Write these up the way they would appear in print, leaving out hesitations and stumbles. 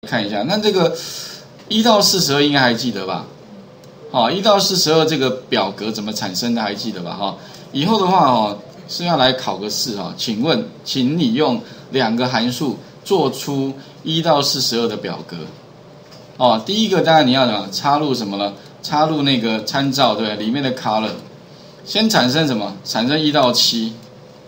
看一下。那这个1到42应该还记得吧？好，1到42这个表格怎么产生的还记得吧？哈，以后的话哦是要来考个试哈。请问，请你用2个函数做出1到42的表格。哦，第一个当然你要什么？插入什么呢？插入那个参照，对不对？里面的 column， 先产生什么？产生1到7，应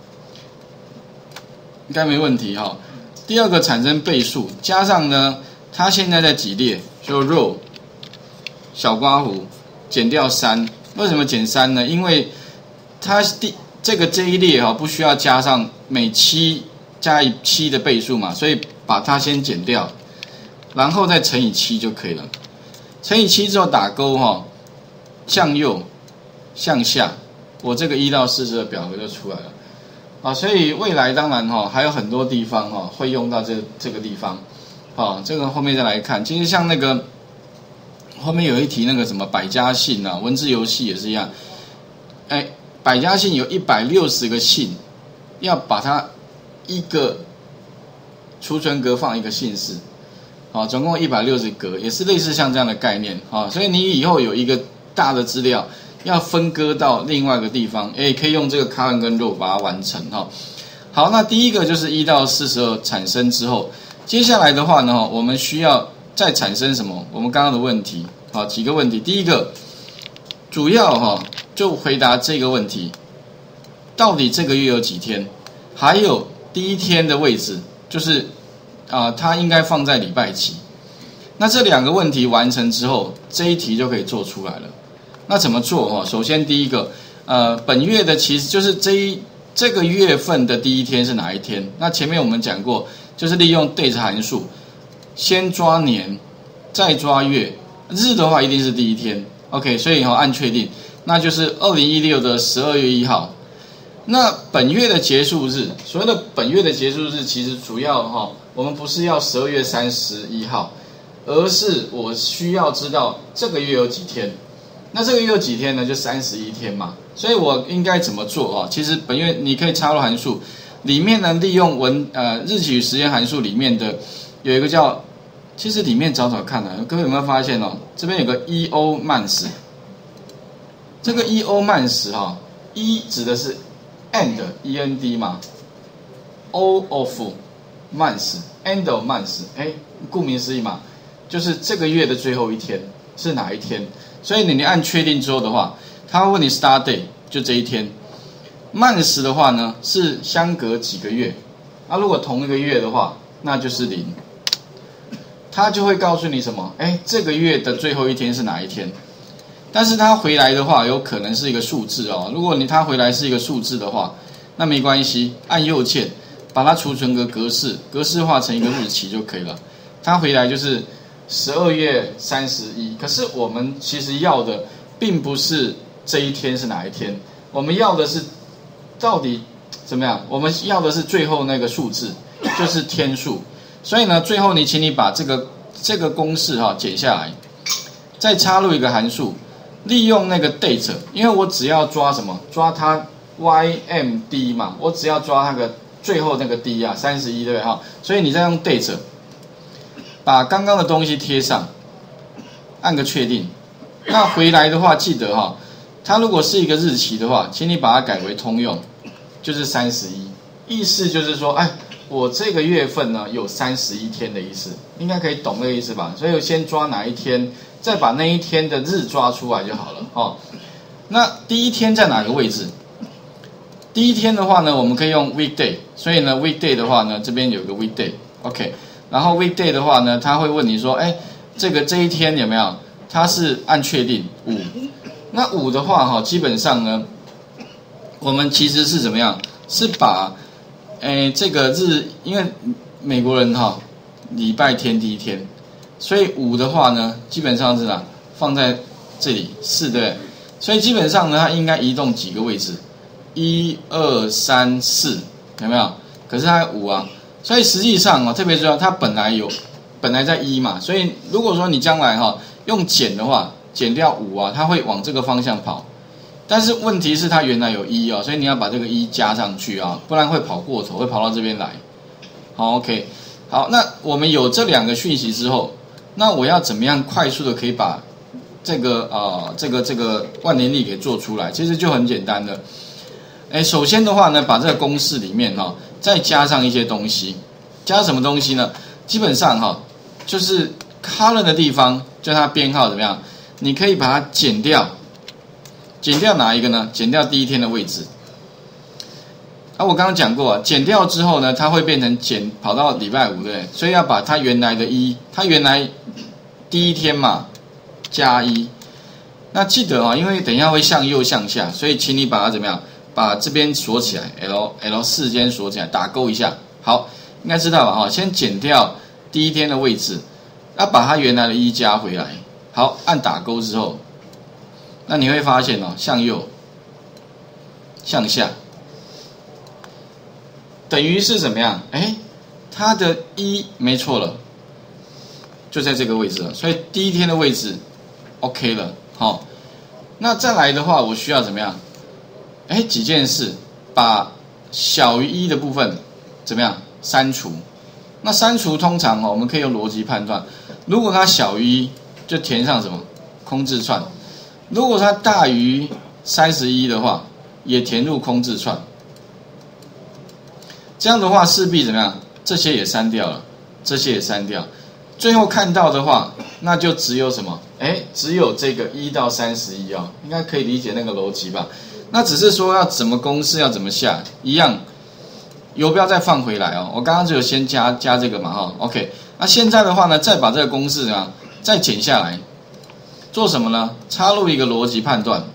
该没问题哈。第二个产生倍数，加上呢，它现在在几列？就 row 小刮弧减掉3，为什么减3呢？因为它这一列哈不需要加上每7加以7的倍数嘛，所以把它先减掉，然后再乘以7就可以了。乘以7之后打勾哈，向右向下，我这个1到40的表格就出来了啊。所以未来当然哈还有很多地方哈会用到这个地方，啊，这个后面再来看。其实像那个后面有一题那个什么百家姓啊，文字游戏也是一样，哎，百家姓有160个姓，要把它一个储存格放一个姓氏。好，总共160格，也是类似像这样的概念啊。所以你以后有一个大的资料，要分割到另外一个地方，可以用这个 column 跟 row 把它完成哈。好，那第一个就是1到42产生之后，接下来的话呢，我们需要再产生什么？我们刚刚的问题，好，几个问题。第一个，主要哈就回答这个问题：到底这个月有几天？还有第一天的位置，就是它应该放在礼拜几？那这2个问题完成之后，这一题就可以做出来了。那怎么做哈？首先第一个，本月的其实就是这个月份的第一天是哪一天？那前面我们讲过，就是利用 date 函数，先抓年，再抓月，日的话一定是第一天。OK， 所以按确定，那就是2016的12月1号。那本月的结束日，所谓的本月的结束日，其实主要我们不是要12月31号，而是我需要知道这个月有几天。那这个月有几天呢？就31天嘛。所以我应该怎么做其实本月你可以插入函数，里面呢利用日期与时间函数里面的有一个叫，其实里面找找看各位有没有发现这边有个 EO months， 这个 EO months E 指的是 end 嘛 ，O of months end of months， 顾名思义嘛，就是这个月的最后一天是哪一天？所以你按确定之后的话，他会问你 start day 就这一天 ，months 的话呢是相隔几个月，如果同一个月的话，那就是0，他就会告诉你什么？这个月的最后一天是哪一天？但是他回来的话，有可能是一个数字如果他回来是一个数字的话，那没关系，按右键把它储存个格式化成一个日期就可以了。它回来就是12月31，可是我们其实要的并不是这一天是哪一天，我们要的是到底怎么样？我们要的是最后那个数字，就是天数。所以呢，最后请你把这个公式剪下来，再插入一个函数，利用那个 date， 因为我只要抓什么？抓它 YMD 嘛，我只要抓那个最后那个 D 31，对不对所以你再用 date。把刚刚的东西贴上，按个确定。那回来的话，记得它如果是一个日期的话，请你把它改为通用，就是31。意思就是说，我这个月份呢有31天的意思，应该可以懂那个意思吧？所以我先抓哪一天，再把那一天的日抓出来就好了那第一天在哪个位置？第一天的话呢，我们可以用 weekday， 所以呢 weekday 的话呢，这边有个 weekday，OK。然后 weekday 的话呢，他会问你说，这一天有没有？它是按确定5。那5的话基本上呢，我们其实是怎么样？是把这个日，因为美国人礼拜天第一天，所以5的话呢，基本上是哪？放在这里4，对不对？所以基本上呢，它应该移动几个位置？1、2、3、4，有没有？可是它5所以实际上特别重要，它本来在1嘛，所以如果说你将来用减的话，减掉5它会往这个方向跑。但是问题是它原来有1所以你要把这个1加上去不然会跑过头，会跑到这边来。好 ，OK。 好，那我们有这两个讯息之后，那我要怎么样快速的可以把这个万年历给做出来？其实就很简单的。首先的话呢，把这个公式里面再加上一些东西，加什么东西呢？基本上就是 column 的地方，就它编号怎么样？你可以把它减掉，减掉哪一个呢？减掉第一天的位置。我刚刚讲过减掉之后呢，它会变成跑到礼拜5，对不对？所以要把它原来的它原来第一天嘛加1。那记得因为等一下会向右向下，所以请你把它怎么样？把这边锁起来 ，L4 间锁起来，打勾一下。好，应该知道吧？先减掉第一天的位置，要把它原来的1加回来。好，按打勾之后，那你会发现向右、向下，等于是怎么样？它的1没错了，就在这个位置了。所以第一天的位置 OK 了。好，那再来的话，我需要怎么样？几件事，把小于1的部分怎么样删除？那删除通常我们可以用逻辑判断，如果它小于1，就填上什么空字串；如果它大于31的话，也填入空字串。这样的话势必怎么样？这些也删掉了，这些也删掉，最后看到的话，那就只有什么？只有这个1到31应该可以理解那个逻辑吧？那只是说要怎么公式要怎么下，一样，游标再放回来我刚刚就有先加这个嘛OK， 那现在的话呢，再把这个公式再剪下来，做什么呢？插入一个逻辑判断。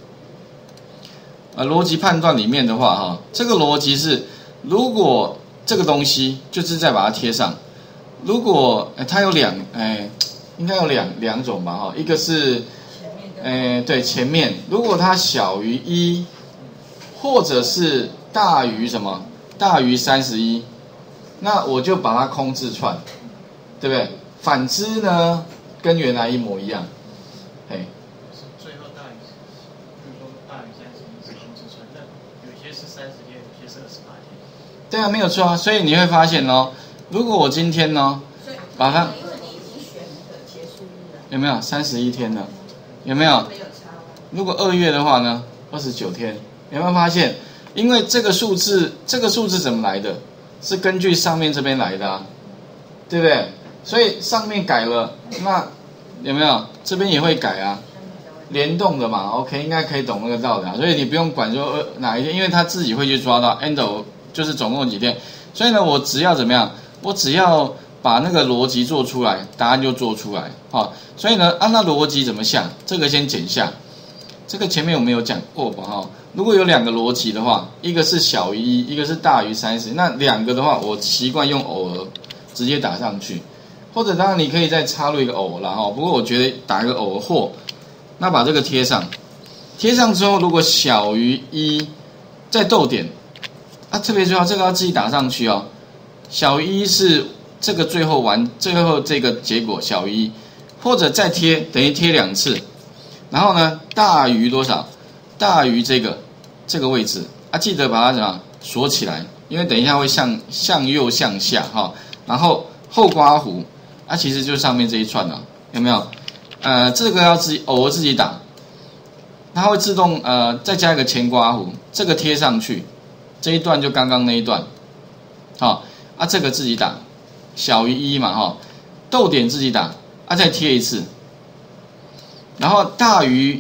逻辑判断里面的话这个逻辑是，如果这个东西就是再把它贴上，如果它有应该有两种吧一个是对，前面如果它小于1，或者是大于什么？大于31，那我就把它空字串，对不对？反之呢，跟原来一模一样。 最后大于，比如说大于31是空字串，那有些是30天，有些是28天。 对啊，没有错啊。所以你会发现如果我今天把它， 因为你已经选那个结束日了， 有没有31天了？有没有？ 没有差。 如果2月的话呢，29天，有没有发现？因为这个数字怎么来的？是根据上面这边来的对不对？所以上面改了，那有没有这边也会改联动的嘛 ？OK， 应该可以懂那个道理所以你不用管说哪一天，因为他自己会去抓到 end 就是总共几天。所以呢，我只要怎么样？我只要把那个逻辑做出来，答案就做出来。所以呢，按照逻辑怎么下？这个先剪下。这个前面我们有讲过吧如果有两个逻辑的话，一个是小于1，一个是大于30，那两个的话，我习惯用偶尔直接打上去，或者当然你可以再插入一个偶啦不过我觉得打一个偶或，那把这个贴上，贴上之后如果小于1，再逗点特别重要，这个要自己打上去小于1是这个最后这个结果小于1，或者再贴，等于贴2次。然后呢，大于多少？大于这个位置记得把它怎么样锁起来，因为等一下会向右向下然后后刮弧其实就上面这一串有没有？这个要偶尔自己打，它会自动再加一个前刮弧，这个贴上去，这一段就刚刚那一段，这个自己打，小于1嘛逗点自己打再贴一次。然后大于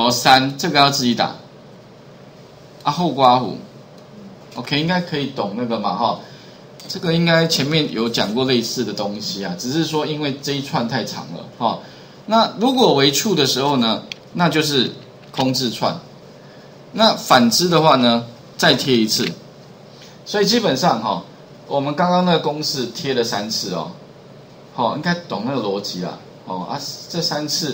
L3 这个要自己打后刮弧 OK 应该可以懂那个嘛这个应该前面有讲过类似的东西只是说因为这一串太长了那如果为处的时候呢，那就是空字串，那反之的话呢，再贴一次。所以基本上我们刚刚那个公式贴了3次应该懂那个逻辑啦这3次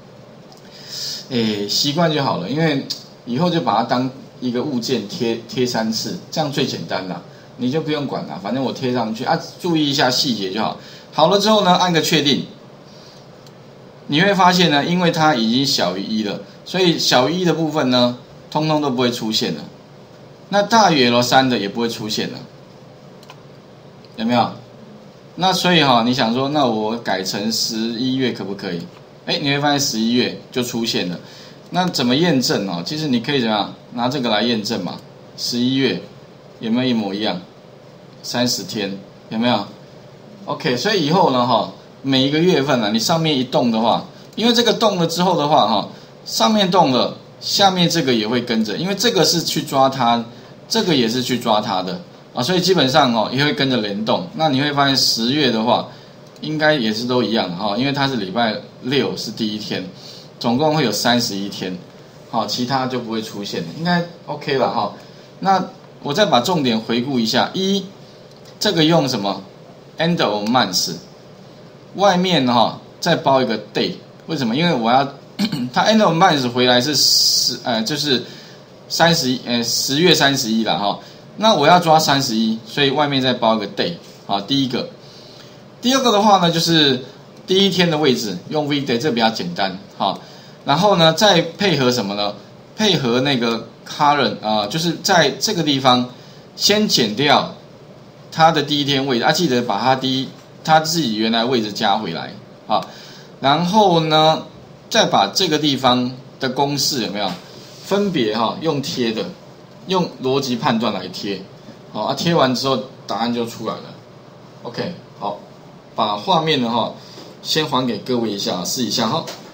习惯就好了，因为以后就把它当一个物件贴3次，这样最简单啦，你就不用管了，反正我贴上去注意一下细节就好。好了之后呢，按个确定，你会发现呢，因为它已经小于1了，所以小于1的部分呢，通通都不会出现了。那大于 L3 的也不会出现了，有没有？ 那所以你想说，那我改成11月可不可以？你会发现11月就出现了。那怎么验证其实你可以怎么样拿这个来验证嘛？11月有没有一模一样？30天有没有 ？OK， 所以以后呢每一个月份你上面一动的话，因为这个动了之后的话上面动了，下面这个也会跟着，因为这个是去抓它，这个也是去抓它的所以基本上也会跟着联动。那你会发现10月的话，应该也是都一样因为它是礼拜6是第一天，总共会有31天，其他就不会出现，应该 OK 了那我再把重点回顾一下，这个用什么 end of month， 外面再包一个 day， 为什么？因为我要它 end of month 回来是就是10月31啦那我要抓31，所以外面再包一个 day， 第一个。第二个的话呢，就是第一天的位置用 weekday， 这比较简单然后呢，再配合什么呢？配合那个 current 就是在这个地方先减掉它的第一天位置记得把它自己原来位置加回来然后呢，再把这个地方的公式有没有分别用贴的，用逻辑判断来贴贴完之后答案就出来了。OK， 好，把画面呢先还给各位一下，试一下